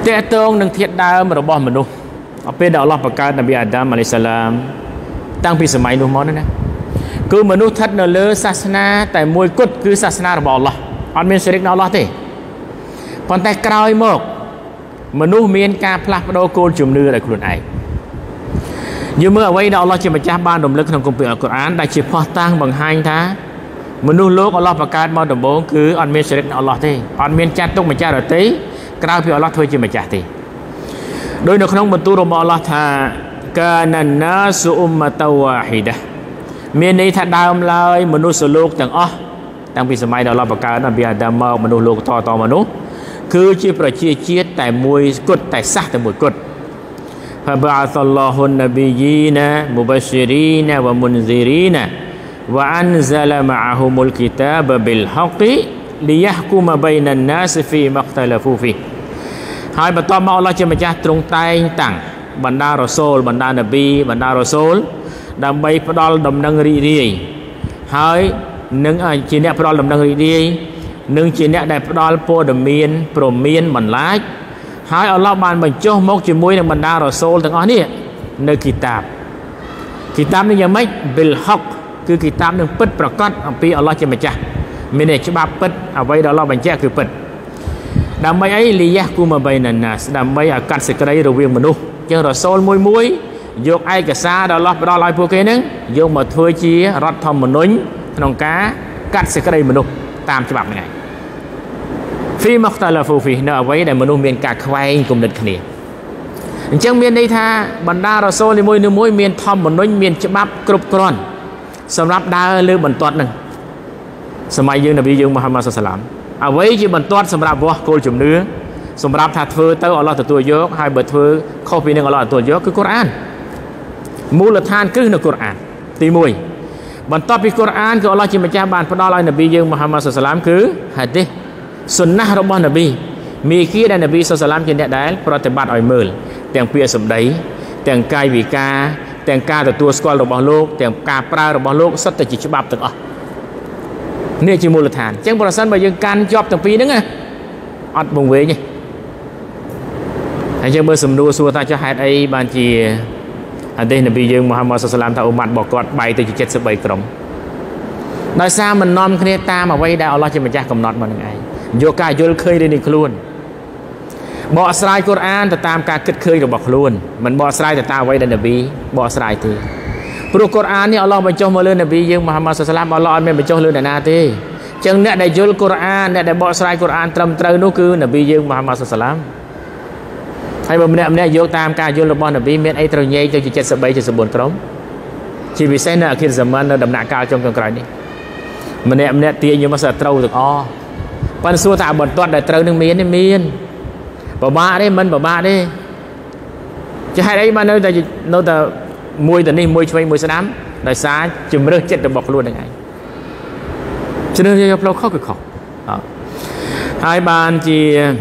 តេតងនឹងធាតុដើមរបស់មនុស្សពេលដែលអល់ឡោះបង្កើតនប៊ីអាដាមអាឡៃសាឡាមតាំងពីសម័យនោះមកណាគឺមនុស្សស្ថិតនៅលើសាសនាតែមួយគត់គឺសាសនារបស់អល់ឡោះអត់មានស្រីកនៅអល់ឡោះទេប៉ុន្តែក្រោយមកមនុស្សមានការផ្លាស់ប្ដូរគោលជំនឿដោយខ្លួនឯងយើងមើលអ្វីដែលអល់ឡោះជាម្ចាស់បានរំលឹកក្នុងគម្ពីរអល់កុរអានដែលជាភស្តុតាងបង្ហាញថាមនុស្សលោកអល់ឡោះបង្កើតមកដំបូងគឺអត់មានស្រីកនៅអល់ឡោះទេអត់មានចាត់ទុកម្ចាស់ដទៃក្រៅពីអល់ឡោះធ្វើជាម្ចាស់ទេដោយនៅក្នុងបន្ទូលរបស់អល់ឡោះថាកាណានណាសុអ៊ុម៉ាតវ៉ាហ៊ីដាមានន័យថាដើមឡើយមនុស្សលោកទាំងអស់តាំងពីសម័យដែលអល់ឡោះបង្កើតនប៊ីអាដាមមកមនុស្សលោកតមនុស្សគឺជាប្រជាជាតិតែមួយគត់តែសាសតែមួយគត់فبعث الله النبيين مبشرين ومنذرين وأنزل معهم الكتاب بالحق ليحكم بين الناس فيما اختلفوا فيه ហើយបន្តមកអល់ឡោះជាម្ចាស់ទ្រង់តែងតាំងបណ្ដារ៉ូសូលបណ្ដានប៊ីបណ្ដារ៉ូសូលដើម្បីផ្ដល់ដំណឹងរីករាយហើយនឹងជាអ្នកផ្ដល់ដំណឹងរីករាយនឹងជាអ្នកដែលផ្ដល់ព័ត៌មានព្រមានបន្លាចហើយអល់ឡោះបានបញ្ចុះមកជាមួយនឹងបណ្ដារ៉ូសូលទាំងអស់នេះនៅគីតាបនេះយ៉ាងម៉េច bil haq គឺគីតាបនឹងពិតប្រកបអំពីអល់ឡោះជាម្ចាស់មានតែច្បាប់ពិតអ្វីដែលអល់ឡោះបញ្ជាក់គឺពិតដើម្បីអីលីយ៉ាគូម៉ាបៃណាណាសដើម្បីឲ្យកាត់សេចក្តីរវាងមនុស្សជាងរ៉ូសូលមួយយកឯកសារដែលអល់ឡោះផ្ដល់ឲ្យពួកគេហ្នឹងយកមកធ្វើជារដ្ឋធម្មនុញ្ញក្នុងការកាត់សេចក្តីមនុស្សតាមច្បាប់ហ្នឹងឯងហ្វីមកតាឡាហ្វូហ្វីនៅអ្វីដែលមនុស្សមានការខ្វែងគំនិតគ្នាអញ្ចឹងមានន័យថាបណ្ដារ៉ូសូលនីមួយមានធម្មនុញ្ញមានច្បាប់គ្រប់គ្រាន់សម្រាប់ដើរលើបន្ទាត់ហ្នឹងសម័យយើងនប៊ីយើងមូហាម៉ាត់សល្លាមអ្វីជាបន្ទាត់សម្រាប់វាស់គោលជំនឿសម្រាប់ថាធ្វើទៅអល់ឡោះទទួលយកហើយបើធ្វើខុសពីនឹងអល់ឡោះទទួលយកគឺកូរ៉ានមូលដ្ឋានគ្រឹះនៅកូរ៉ានទី1បន្ទាប់ពីកូរ៉ានគឺអល់ឡោះជាម្ចាស់បានផ្ដល់ឲ្យនប៊ីយើងមូហាម៉ាត់សល្លាមគឺហាឌីសសុនណាស់របស់នប៊ីមីគីដែលនប៊ីសល្លាមជាអ្នកដែលប្រតិបត្តិឲ្យមើលទាំងពាក្យសម្ដីទាំងកាយវិការទាំងការទទួលស្គាល់របស់លោកទាំងការប្រើរបស់លោកសុទ្ធតែជាច្បាប់ទាំងអស់នេះជាមូលដ្ឋានអញ្ចឹងប្រសិនបើយើងកាន់ជាប់ទាំងពីរហ្នឹងអត់វង្វេងទេហើយយើងមើលសំណួរសួរថាចុះហេតុអីបានជាហាឌីសនប៊ីយើងមូហាម៉ាត់សល្លាមថាអ៊ុម៉ាត់របស់គាត់បែកទៅជា73ក្រុមដោយសារមិននាំគ្នាតាមអ្វីដែលអល់ឡោះជាម្ចាស់កំណត់មកនឹងឯងយកការយល់ឃើញរៀងនេះខ្លួនបកស្រាយកូរ៉ានទៅតាមការគិតឃើញរបស់ខ្លួនមិនបកស្រាយទៅតាមអ្វីដែលនប៊ីបកស្រាយទេព្រោះកូរ៉ាននេះអល់ឡោះបញ្ចុះមកលើនប៊ីយើងមូហាម៉ាត់សល្លាមអល់ឡោះអត់មានបញ្ចុះលើអ្នកណាទេអញ្ចឹងអ្នកដែលយល់កូរ៉ានអ្នកដែលបកស្រាយកូរ៉ានត្រឹមត្រូវនោះគឺនប៊ីយើងមូហាម៉ាត់សល្លាមហើយបើម្នាក់យកតាមការយល់របស់នប៊ីមានអីត្រូវញែកទៅជា73 74ក្រុមជាពិសេសនៅអាខិរហ្សាម៉ាននៅដំណាក់កាលចុងក្រោយនេះម្នាក់ទាញយកមកសត្រូវទាំងអស់ប៉ុន្តែសួរថាបន្ទាត់ដែលត្រូវនឹងមានបបាក់ទេមិនបបាក់ទេជាហេតុអីបាននៅតែមួយទៅនេះមួយឆ្វេងមួយស្ដាំដោយសារជំរឿសចិត្តរបស់ខ្លួននឹងឯងជំរឿសយកផ្លូវខុសគឺខុសហើយបានជា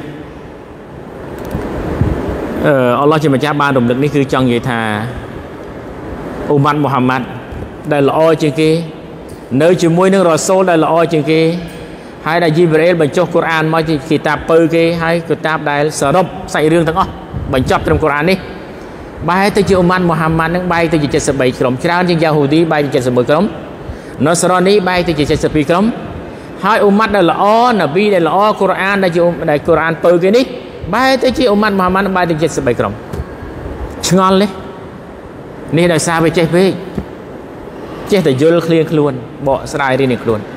អល់ឡោះជាម្ចាស់បានរំលឹកនេះគឺចង់និយាយថាអ៊ុម៉ាត់មូហាម៉ាត់ដែលល្អជាងគេនៅជាមួយនឹងរ៉ូសូលដែលល្អជាងគេហើយដែលជីប្រអ៊ីលបញ្ចុះកូរ៉ានមកជាគីតាបពៅគេហើយគីតាបដែលសរុបសាច់រឿងទាំងអស់បញ្ចប់ត្រឹមកូរ៉ាននេះបែរទៅជាអ៊ុម៉ាត់មូហាម៉ាត់នឹងបែរទៅជា73ក្រុមច្រើនជាងយ៉ាហូឌីបែរទៅ71ក្រុមណូសរ៉ានីបែរទៅជា72ក្រុមហើយអ៊ុម៉ាត់ដែលល្អនប៊ីដែលល្អកូរ៉ានដែលជាដែលកូរ៉ានពៅគេនេះបែរទៅជាអ៊ុម៉ាត់មូហាម៉ាត់បែរទៅ73ក្រុមឆ្ងល់ទេនេះដោយសារវាចេះពេកចេះតែយល់ឃ្លាខ្លួនបកស្រាយរៀននេះខ្លួន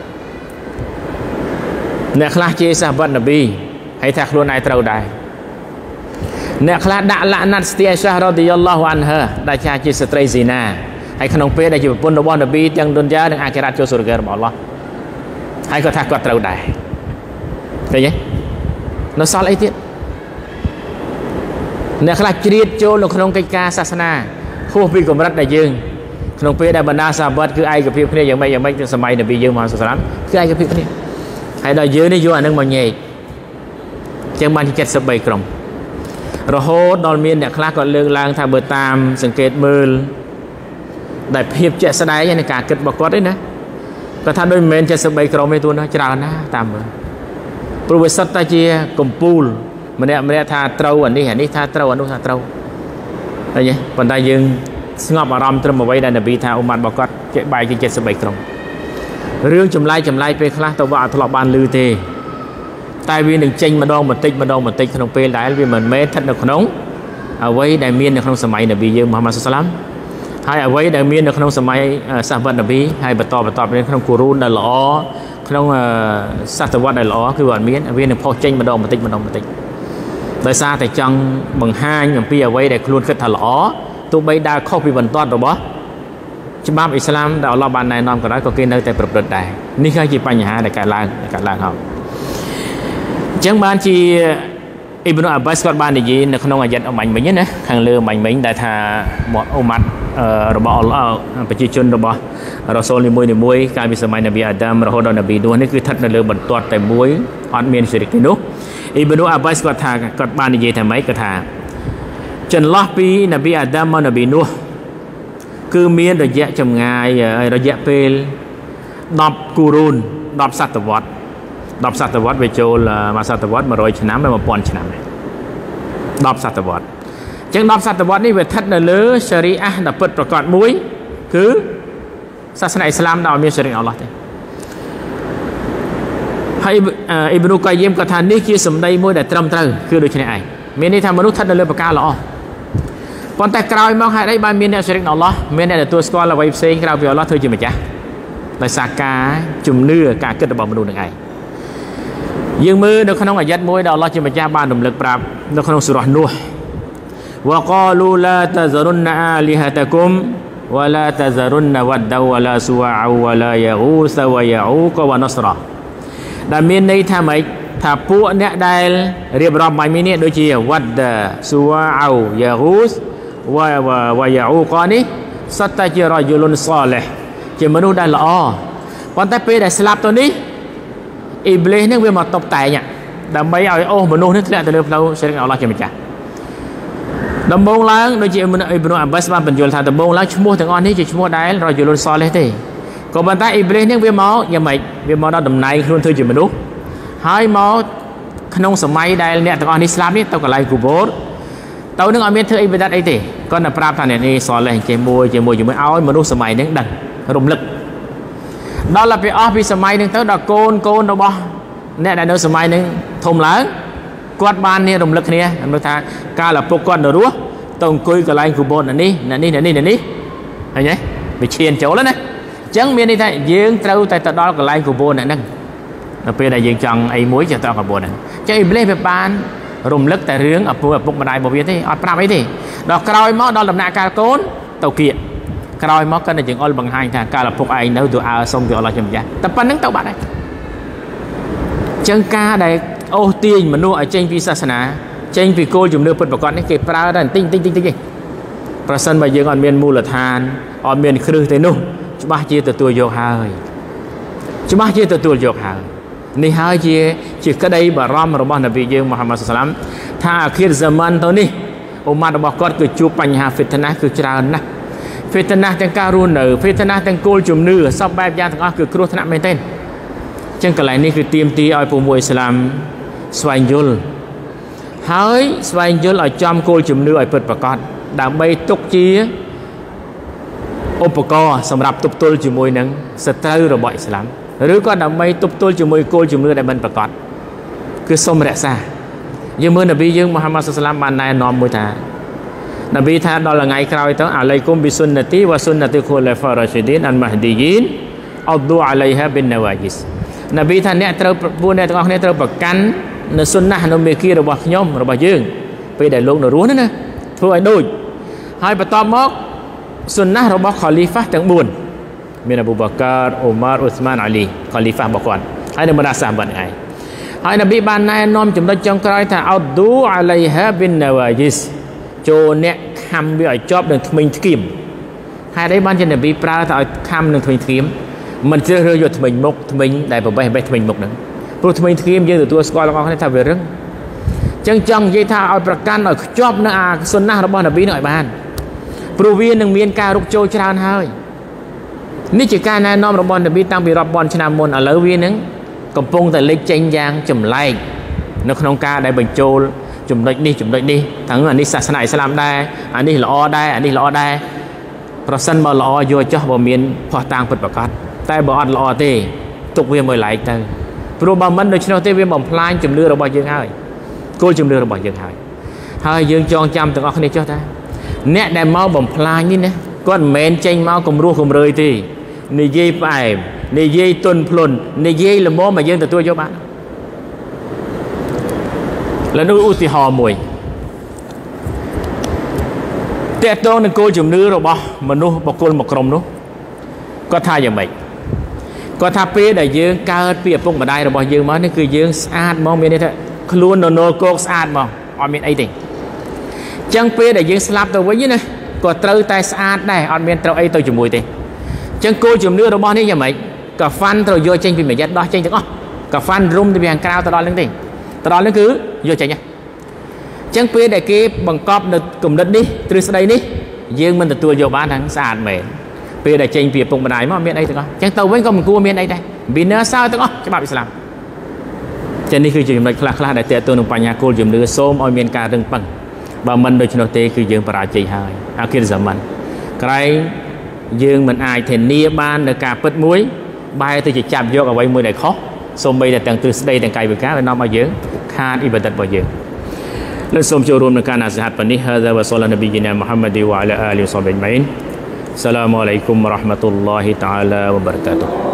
អ្នកខ្លះជាសាហាបនប៊ីហើយថាខ្លួនឯងត្រូវដែរអ្នកខ្លះដាក់ឡាណាត់ស្ទីអាសារ៉ាឌីយ៉ាឡោះអានហាដែលជាស្ត្រីស៊ីណាហើយក្នុងពេលដែលជាប្រពន្ធរបស់នប៊ីទាំងឌុនយ៉ានិងអាខិរ៉ាត់ចូលសុរហ្គារបស់អល់ឡោះហើយគាត់ថាគាត់ត្រូវដែរឃើញទេនៅសល់អីទៀតអ្នកខ្លះជ្រៀតចូលនៅក្នុងកិច្ចការសាសនាហួសពីកម្រិតដែលយើងក្នុងពេលដែលបណ្ដាសាហាបគឺឯកភាពគ្នាយ៉ាងម៉េចក្នុងសម័យនប៊ីយើងមូហាម៉ាត់សល្លាមគឺឯកភាពគ្នាហើយដល់យើងនេះយកអានឹងមកញែកចឹងបានជា73ក្រុមរហូតដល់មានអ្នកខ្លះគាត់លើកឡើងថាបើតាមសង្កេតមើលដែលភាពជាក់ស្ដែងនៃការគិតរបស់គាត់ទេណាគាត់ថាដូចមិនមែន73ក្រុមទេទួនច្រើនណាតាមមើលព្រោះវាសិតតែជាកំពូលម្នាក់ថាត្រូវអានេះថាត្រូវអានោះថាត្រូវឃើញទេប៉ុន្តែយើងស្ងប់អារម្មណ៍ត្រឹមអ្វីដែលនប៊ីថាអ៊ុម៉ាត់របស់គាត់គេបែកជា73ក្រុមរឿងចម្លែកពេលខ្លះទៅវាអត់ធ្លាប់បានឮទេតែវានឹងចេញម្ដងបន្តិចក្នុងពេលដែលវាមិនមែនស្ថិតនៅក្នុងអ្វីដែលមាននៅក្នុងសម័យនប៊ីយើងមូហាម៉ាត់សុសឡាមហើយអ្វីដែលមាននៅក្នុងសម័យសាវ័តនប៊ីហើយបន្តមានក្នុងគូរូនដែលល្អក្នុងសតវត្សដែលល្អគឺអត់មានវានឹងផុសចេញម្ដងបន្តិចដោយសារតែចង់បង្ហាញអំពីអ្វីដែលខ្លួនគិតថាល្អទោះបីដើរខុសពីបន្ទាត់របស់ច្បាប់អ៊ីស្លាមដែលអល់ឡោះបានណែនាំក៏ដោយក៏គេនៅតែប្រព្រឹត្តដែរនេះគឺជាបញ្ហាដែលកើតឡើងហើយអញ្ចឹងបានជាអ៊ីប្នុអាប់បាសគាត់បាននិយាយនៅក្នុងអាយ៉ាត់អមាញ់មិញណាខាងលើអមាញ់មិញដែលថាអ៊ុម៉ាត់របស់អល់ឡោះប្រជាជនរបស់រ៉ូសូលនីមួយកាលពីសម័យនប៊ីអាដាមរហូតដល់នប៊ីនោះនេះគឺស្ថិតនៅលើបន្ទាត់តែមួយអត់មានសិរិកទេនោះអ៊ីប្នុអាប់បាសគាត់បាននិយាយថាម៉េចគាត់ថាចន្លោះពីនប៊ីអាដាមមកនប៊ីនោះគឺមានរយៈចម្ងាយរយៈពេល10គូរូន10សតវត្សវាចូលមួយសតវត្ស100ឆ្នាំដល់1000ឆ្នាំ10សតវត្សអញ្ចឹង10សតវត្សនេះវាស្ថិតនៅលើសេរីអាដែលពិតប្រាកដមួយគឺសាសនាអ៊ីស្លាមដែលអត់មានសេរីអល់ឡោះទេហើយអ៊ីប្នុកាយីមក៏ថានេះជាសម្ដីមួយដែលត្រឹមត្រូវគឺដូចនេះឯងមានន័យថាមនុស្សស្ថិតនៅលើប្រការល្អប៉ុន្តែក្រោយមកហេតុអីបានមានអ្នកសេរីអល់ឡោះមានអ្នកទទួលស្គាល់អ្វីផ្សេងក្រៅពីអល់ឡោះធ្វើជាម្ចាស់ដោយសារការជំនឿការគិតរបស់មនុស្សនឹងឯងយើងមើលនៅក្នុងអាយ៉ាត់មួយដែលអល់ឡោះជាម្ចាស់បានរំលឹកប្រាប់នៅក្នុងសូរ៉ានូហ៍វ៉ាកាលូឡាតាហ្សារុនអាលីហាតាគុមវ៉ាឡាតាហ្សារុនវ៉ាដវ៉ាឡាស៊ូវ៉ាវ៉ាឡាយ៉ាហ្គូសវ៉ាយ៉ាអ៊ូកវ៉ាណសរ៉ាដែលមានន័យថាម៉េចថាពួកអ្នកដែលរៀបរាប់បាញ់នេះដូចជាវ៉ាដស៊ូវ៉ាអ៊ូយ៉ាហ្គូសវ៉ាយ៉ាអ៊ូកនេះសតតែជារយលុនសាលេះជាមនុស្សដែលល្អប៉ុន្តែពេលដែលស្លាប់ទៅនេះអ៊ីប្លីសនឹងវាមកតបតែងដើម្បីឲ្យអូសមនុស្សនេះធ្លាក់ទៅលើផ្លូវសេរីអល់ឡោះជាម្ចាស់ដំបូងឡើងដូចជាអ៊ីប្នុអាប់បាសបានបញ្យល់ថាដំបូងឡើងឈ្មោះទាំងអស់នេះជាឈ្មោះដែលរយលុនសាលេះទេក៏ប៉ុន្តែអ៊ីប្លីសនឹងវាមកយ៉ាងម៉េចវាមកដល់តំណែងខ្លួនធ្វើជាមនុស្សហើយមកក្នុងសម័យដែលអ្នកទាំងអស់នេះស្លាប់នេះទៅកន្លែងគូបូរទៅនឹងអត់មានធ្វើអ៊ីបាដាតអីទេគាត់តែប្រាប់ថាអ្នកនេះសាលេះជាមួយឲ្យមនុស្សសម័យហ្នឹងដឹងរំលឹកដល់ពេលអស់ពីសម័យហ្នឹងទៅដល់កូនរបស់អ្នកដែលនៅសម័យហ្នឹងធំឡើងគាត់បាននេះរំលឹកគ្នាមើលថាកាលឪពុកគាត់នៅរស់ទៅអង្គុយកន្លែងគូបូរនេះឃើញទេវាឈានចូលណាអញ្ចឹងមានន័យថាយើងត្រូវតែទៅដល់កន្លែងគូបូរហ្នឹងដល់ពេលដែលយើងចង់អីមួយចេះទៅគូបូរហ្នឹងអញ្ចឹងអ៊ីប្លីសវាបានរំលឹកតែរឿងឪពុកម្ដាយរបស់វាទេអត់ប្រាប់អីទេដល់ក្រោយមកដល់ដំណាក់កាលកូនទៅគៀកក្រោយមកគាត់តែយើងអល់បង្ហាញថាកាលឪពុកឯងនៅទូអើសុំពីអល់ឡោះជាម្ចាស់តែប៉ុណ្្នឹងទៅបាត់ហើយអញ្ចឹងការដែលអូសទាញមនុស្សឲ្យចេញពីសាសនាចេញពីគោលជំនឿពិតប្រាកដនេះគេប្រើតែបន្តិចទេប្រសិនបើយើងអត់មានមូលដ្ឋានអត់មានគ្រឹះទេនោះច្បាស់ជាទទួលយកហើយនេះហើយជាក្តីបារម្ភរបស់នប៊ីយើងមូហាម៉ាត់សុសឡាមថាអាខិរហ្សាម៉ានទៅនេះអ៊ុម៉ាត់របស់គាត់គឺជួបបញ្ហាហ្វីតណាគឺច្រើនណាស់ហ្វីតណាទាំងការរស់នៅហ្វីតណាទាំងគោលជំនឿសពបែបយ៉ាងទាំងអស់គឺគ្រោះថ្នាក់មែនទែនអញ្ចឹងកន្លែងនេះគឺទាមទារឲ្យពួកមួយអ៊ីស្លាមស្វែងយល់ហើយស្វែងយល់ឲ្យចំគោលជំនឿឲ្យពិតប្រាកដដើម្បីទុកជាឧបករណ៍សម្រាប់ទប់ទល់ជាមួយនឹងសត្រូវរបស់អ៊ីស្លាមឬក៏ដើម្បីទប់ទល់ជាមួយគោលជំនឿដែលមិនប្រាកដគឺសូមរក្សាយើងមើលនប៊ីយើងមូហាម៉ាត់សុសឡាមបានណែនាំមួយថានប៊ីថាដល់ថ្ងៃក្រោយទៅអាឡៃគុំប៊ីសុនណាទីវ៉ាសុនណាទីខូឡាហ្វារ៉ាស៊ីឌីនអានម៉ាហ្ឌីយីនអឌូអាឡៃហាប៊ីនណាវ៉ាជីសនប៊ីថាអ្នកត្រូវពួកអ្នកទាំងអស់គ្នាត្រូវប្រកាន់នៅសុនណានៅមេគីរបស់ខ្ញុំរបស់យើងពេលដែលលោកនៅរស់ណាធ្វើឲ្យដូចហើយបន្ទាប់មកសុនណារបស់ខលីហ្វាទាំង4មានអប៊ូបការអ៊ូម៉ារអ៊ូស្មានអាលីខលីហ្វារបស់គាត់ហើយនៅបណ្ដាសាហាបឯងហើយនប៊ីបានណែនាំចំណុចចុងក្រោយថាអឌូអាឡៃហាប៊ីនណាវ៉ាជីសចូលអ្នកខំវាឲ្យជាប់នឹងធ្មេញធ្គៀមហើយđâyបានជានប៊ីប្រើទៅឲ្យខំនឹងធ្មេញធ្គៀមមិនជ្រើសរើសយកធ្មេញមុខធ្មេញដែលបបេះធ្មេញមុខហ្នឹងព្រោះធ្មេញធ្គៀមយើងទទួលស្គាល់ទាំងអស់គ្នាថាវារឹងអញ្ចឹងចង់និយាយថាឲ្យប្រកាន់ឲ្យខ្ជាប់នៅអាសុនណារបស់នប៊ីនឹងឲ្យបានព្រោះវានឹងមានការរុកចូលច្រើនហើយនេះជាការណែនាំរបស់នប៊ីតាំងពីរាប់ពាន់ឆ្នាំមុនឥឡូវវានឹងកំពុងតែលេចចេញយ៉ាងចម្លែកនៅក្នុងការដែលបញ្ចូលចំណុចនេះទាំងអានេះសាសនាអ៊ីស្លាមដែរអានេះល្អដែរអានេះល្អដែរប្រសិនបើល្អយកចុះបើមានផុសតាងពិតប្រាកដតែបើអត់ល្អទេទុកវាមួយឡែកទៅព្រោះបើមិនដូច្នោះទេវាបំផ្លាញជំនឿរបស់យើងហើយគោលជំនឿរបស់យើងហើយយើងចងចាំទាំងអស់គ្នាចុះតាអ្នកដែលមកបំផ្លាញនេះណាគាត់មិនមែនចេញមកគំរោះគំរើយទេនិយាយផ្អែមនិយាយទន់ភ្លន់និយាយល្មមមកយើងទទួលយកបានแล้วនោះឧទាហរណ៍មួយតើតើនឹងគោលជំនឿរបស់មនុស្សបុគ្គលមួយក្រុមនោះគាត់ថាយ៉ាងម៉េចគាត់ថាពេលដែលយើងកើតពីឪពុកម្ដាយរបស់យើងមកនេះគឺយើងស្អាតមកមានន័យថាខ្លួននរគោកស្អាតមកអត់មានអីទេអញ្ចឹងពេលដែលយើងស្លាប់ទៅវិញណាក៏ត្រូវតែស្អាតដែរអត់មានត្រូវអីទៅជាមួយទេអញ្ចឹងគោលជំនឿរបស់នេះយ៉ាងម៉េចកាហ្វាន់ត្រូវយកចេញពីមួយយ៉ាត់ដោះចេញទាំងអស់កាហ្វាន់រុំទៅពីខាងក្រៅទៅដល់នឹងទេទៅដល់នឹងគឺយកចេញហ៎អញ្ចឹងពេលដែលគេបង្កប់នៅគំនិតនេះទ្រឹស្ដីនេះយើងមិនទទួលយកបានថាស្អាតមែនពេលដែលចេញពីឪពុកម្ដាយមកមានអីទាំងអស់អញ្ចឹងទៅវិញក៏មិនគួរមានអីដែរពីណាសើទាំងអស់ច្បាប់អ៊ីស្លាមចឹងនេះគឺជាចំណុចខ្លះៗដែលតេតទៅនឹងបញ្ហាគោលជំនឿសូមឲ្យមានការរឹងប៉ឹងបើមិនដូច្នោះទេគឺយើងបរាជ័យហើយអាគិរសាមិនក្រែងយើងមិនអាចធានាបាននៅការពិតមួយបែរទៅជាចាប់យកអ្វីមួយដែលខុសសូម្បីតែទាំងទ្រឹស្ដីទាំងកាយវិការដែលនាំឲ្យយើងខាតអ៊ីបាដិតរបស់យើងលើសូមចូលរួមនៅការណាសិហាតប៉ុណ្នេះហាហ្សាវ៉ាសល្លានប៊ីជីណាមុហម្មឌីវ៉ាអាឡាអាលីវ៉ាសប៊ីអ៊ីនម៉ៃនសាឡាមអាឡៃគុំវ៉ារ៉ាហ្មាតុលឡាហ៊ីតអាឡាវ៉ាបារកាតុហ៍